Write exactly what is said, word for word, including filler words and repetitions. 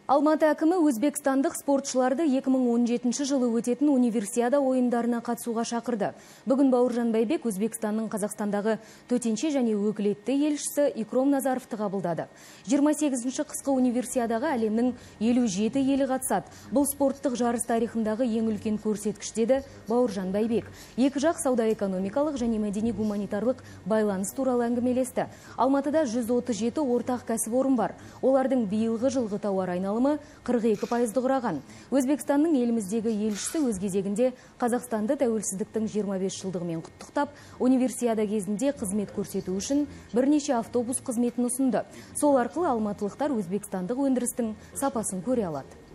Алматы әкімі өзбекстандық спортшыларды екі мың он жетінші жылы өтетін универсиада ойындарына қатысуға шақырды. Бүгін Бауыржан Байбек Өзбекстанның Қазақстандағы төтенше және өкілетті елшісі Икром Назаровты қабылдады. жиырма сегізінші қысқы универсиадаға әлемнің елу жеті елі қатысады. Бұл спорттық жарыс тарихындағы ең үлкен көрсеткіш деді Бауыржан Байбек. Екі жақ сауда-экономикалық және мәдени-гуманитарлық байланыс туралы әңгімелесті. Алматыда жүз отыз жеті ортақ кәсіпорын бар. Олардың биылғы жылғы тауар айналымы қырық екі пайызды құраған. Өзбекстанның еліміздегі елшісі өз кезегінде Қазақстанды тәуелсіздіктің жиырма бес жылдығымен құттықтап, универсиада кезінде қызмет көрсету үшін бірнеше автобус қызметін ұсынды. Сол арқылы алматылықтар өзбекстандық өндірістің сапасын көре алады.